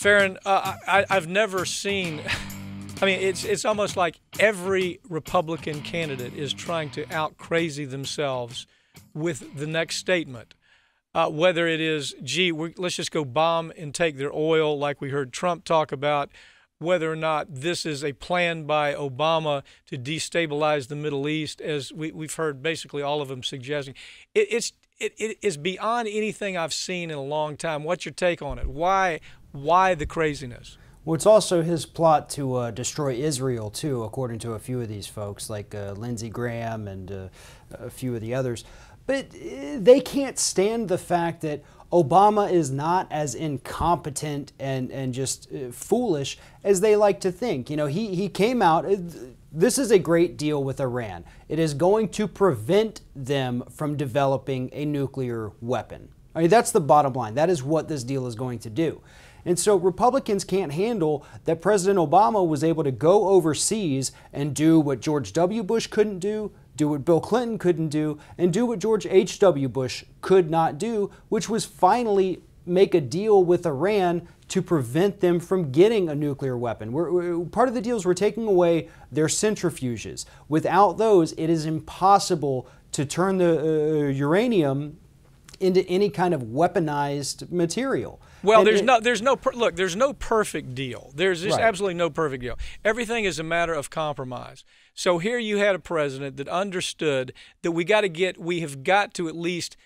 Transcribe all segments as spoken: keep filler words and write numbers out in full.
Farron, uh, I, I've never seen. I mean, it's it's almost like every Republican candidate is trying to out crazy themselves with the next statement. Uh, whether it is, gee, we're, let's just go bomb and take their oil, like we heard Trump talk about, whether or not this is a plan by Obama to destabilize the Middle East, as we, we've heard basically all of them suggesting. It, it's it, it is beyond anything I've seen in a long time. What's your take on it? Why why the craziness? Well, it's also his plot to uh, destroy Israel, too, according to a few of these folks, like uh, Lindsey Graham and uh, a few of the others. But uh, they can't stand the fact that Obama is not as incompetent and, and just uh, foolish as they like to think. You know, he, he came out, uh, this is a great deal with Iran. It is going to prevent them from developing a nuclear weapon. I mean, that's the bottom line. That is what this deal is going to do. And so Republicans can't handle that President Obama was able to go overseas and do what George W. Bush couldn't do, do what Bill Clinton couldn't do, and do what George H W. Bush could not do, which was finally make a deal with Iran to prevent them from getting a nuclear weapon. We're, we're, part of the deal is we're taking away their centrifuges. Without those, it is impossible to turn the uh, uranium into any kind of weaponized material. Well, and there's it, no, there's no, per, look, there's no perfect deal. There's just right. absolutely no perfect deal. Everything is a matter of compromise. So here you had a president that understood that we got to get, we have got to at least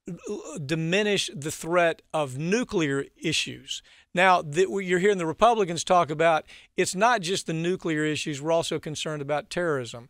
diminish the threat of nuclear issues. Now, that you're hearing the Republicans talk about, it's not just the nuclear issues. We're also concerned about terrorism.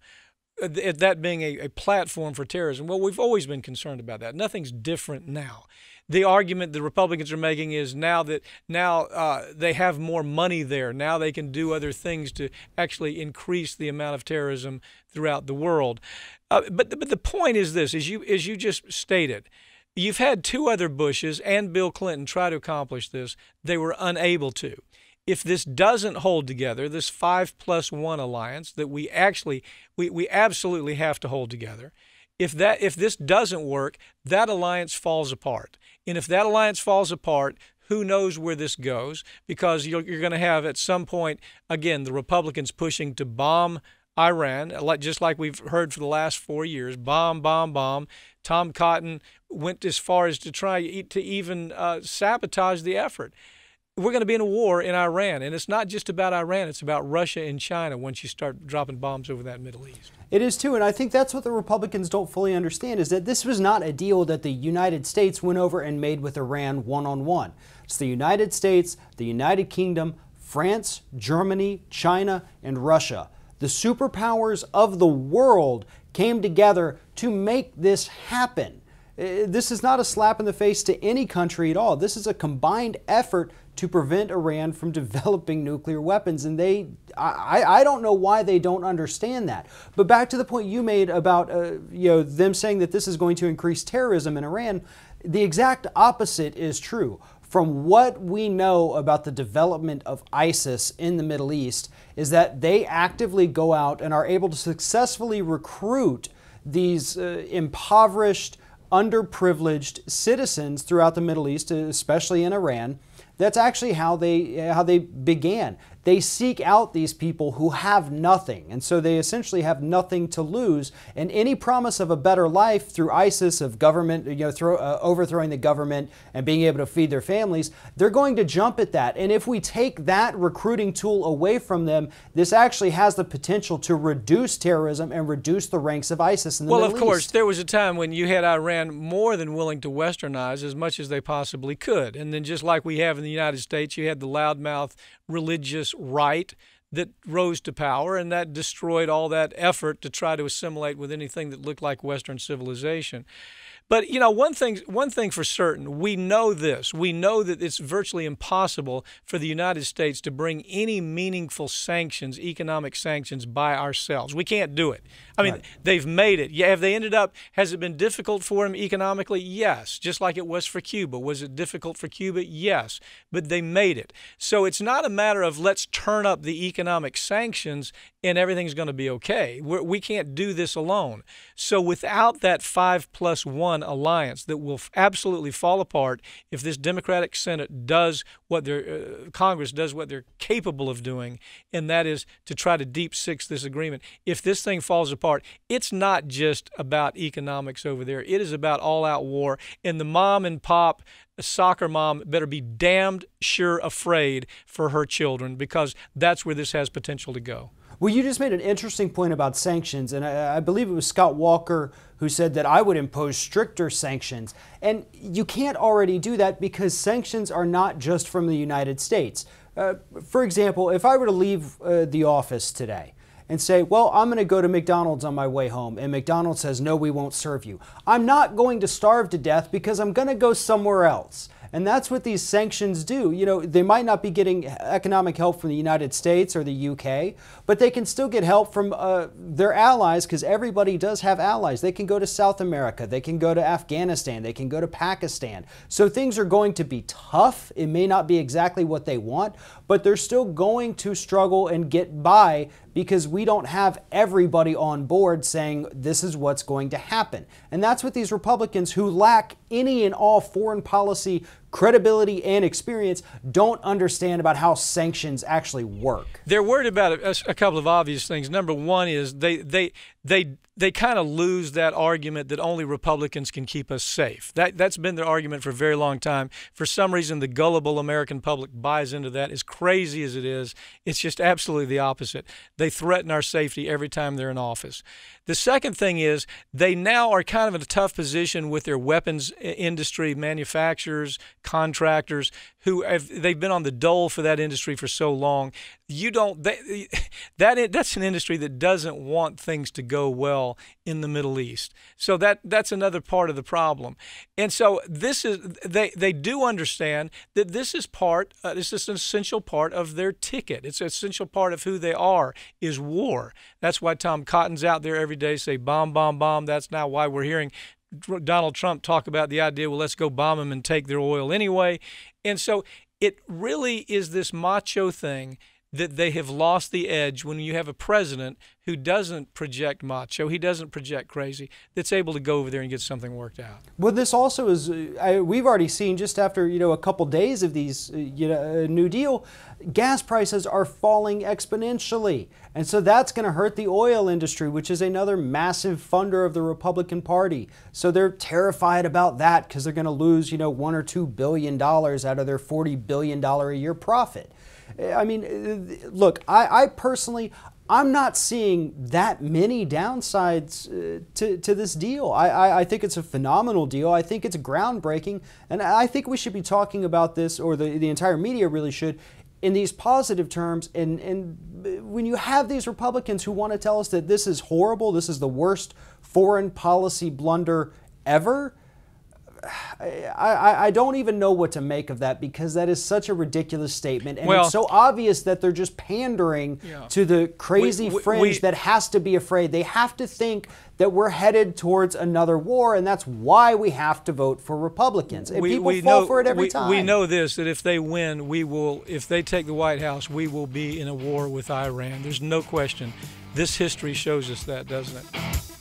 That being a, a platform for terrorism. Well, we've always been concerned about that. Nothing's different now. The argument the Republicans are making is now that now uh, they have more money there. Now they can do other things to actually increase the amount of terrorism throughout the world. Uh, but but the point is this: as you as you just stated, you've had two other Bushes and Bill Clinton try to accomplish this. They were unable to. If this doesn't hold together, this five plus one alliance that we actually, we, we absolutely have to hold together, if that if this doesn't work, that alliance falls apart. And if that alliance falls apart, who knows where this goes? Because you're, you're going to have at some point, again, the Republicans pushing to bomb Iran, just like we've heard for the last four years, bomb, bomb, bomb. Tom Cotton went as far as to try to even uh, sabotage the effort. We're going to be in a war in Iran, and it's not just about Iran. It's about Russia and China once you start dropping bombs over that Middle East. It is, too, and I think that's what the Republicans don't fully understand, is that this was not a deal that the United States went over and made with Iran one-on-one. It's the United States, the United Kingdom, France, Germany, China, and Russia. The superpowers of the world came together to make this happen. This is not a slap in the face to any country at all. This is a combined effort to prevent Iran from developing nuclear weapons. And they, I, I don't know why they don't understand that. But back to the point you made about uh, you know, them saying that this is going to increase terrorism in Iran, the exact opposite is true. From what we know about the development of ISIS in the Middle East is that they actively go out and are able to successfully recruit these uh, impoverished, underprivileged citizens throughout the Middle East, especially in Iran. That's actually how they how they began. They seek out these people who have nothing, and so they essentially have nothing to lose. And any promise of a better life through ISIS, of government, you know, throw, uh, overthrowing the government and being able to feed their families, they're going to jump at that. And if we take that recruiting tool away from them, this actually has the potential to reduce terrorism and reduce the ranks of ISIS in the well, Middle East. Well, of course, there was a time when you had Iran more than willing to westernize as much as they possibly could. And then just like we have in the United States, you had the loudmouth religious right that rose to power, and that destroyed all that effort to try to assimilate with anything that looked like Western civilization. But, you know, one thing, one thing for certain, we know this. We know that it's virtually impossible for the United States to bring any meaningful sanctions, economic sanctions, by ourselves. We can't do it. I mean, right. They've made it. Yeah, have they ended up, has it been difficult for them economically? Yes, just like it was for Cuba. Was it difficult for Cuba? Yes, but they made it. So it's not a matter of let's turn up the economic sanctions and everything's going to be okay. We're, we can't do this alone. So without that five plus one one alliance that will absolutely fall apart if this Democratic Senate does what their uh, Congress does what they're capable of doing, and that is to try to deep six this agreement. If this thing falls apart, it's not just about economics over there. It is about all-out war, and the mom and pop soccer mom better be damned sure afraid for her children, because that's where this has potential to go. Well, you just made an interesting point about sanctions, and I, I believe it was Scott Walker who said that I would impose stricter sanctions. And you can't already do that because sanctions are not just from the United States. Uh, for example, if I were to leave uh, the office today and say, well, I'm going to go to McDonald's on my way home, and McDonald's says, no, we won't serve you, I'm not going to starve to death because I'm going to go somewhere else. And that's what these sanctions do. You know, they might not be getting economic help from the United States or the U K, but they can still get help from uh, their allies, because everybody does have allies. They can go to South America, they can go to Afghanistan, they can go to Pakistan. So things are going to be tough. It may not be exactly what they want, but they're still going to struggle and get by, because we don't have everybody on board saying this is what's going to happen. And that's what these Republicans, who lack any and all foreign policy credibility and experience, don't understand about how sanctions actually work. They're worried about a, a couple of obvious things. Number one is they they they they kind of lose that argument that only Republicans can keep us safe. That that's been their argument for a very long time. For some reason, the gullible American public buys into that. As crazy as it is, it's just absolutely the opposite. They threaten our safety every time they're in office. The second thing is they now are kind of in a tough position with their weapons industry manufacturers, contractors, who have they've been on the dole for that industry for so long. You don't they, that that's an industry that doesn't want things to go well in the Middle East. So that that's another part of the problem. And so this is they they do understand that this is part uh, this is an essential part of their ticket. It's an essential part of who they are, is war. That's why Tom Cotton's out there every day say bomb, bomb, bomb. That's now why we're hearing Donald Trump talk about the idea, well, let's go bomb them and take their oil anyway. And so it really is this macho thing that they have lost the edge when you have a president who doesn't project macho, he doesn't project crazy, that's able to go over there and get something worked out. Well, this also is, uh, I, we've already seen just after, you know, a couple days of these, uh, you know, uh, New Deal, gas prices are falling exponentially. And so that's going to hurt the oil industry, which is another massive funder of the Republican Party. So they're terrified about that because they're going to lose, you know, one or two billion dollars out of their forty billion dollars a year profit. I mean, look, I, I personally, I'm not seeing that many downsides uh, to, to this deal. I, I, I think it's a phenomenal deal. I think it's groundbreaking. And I think we should be talking about this, or the, the entire media really should, in these positive terms. And, and when you have these Republicans who want to tell us that this is horrible, this is the worst foreign policy blunder ever, I, I, I don't even know what to make of that, because that is such a ridiculous statement, and well, it's so obvious that they're just pandering yeah. to the crazy we, we, fringe we, that has to be afraid. They have to think that we're headed towards another war, and that's why we have to vote for Republicans. And we, people we fall know, for it every we, time. We know this, that if they win, we will, if they take the White House, we will be in a war with Iran. There's no question. This history shows us that, doesn't it?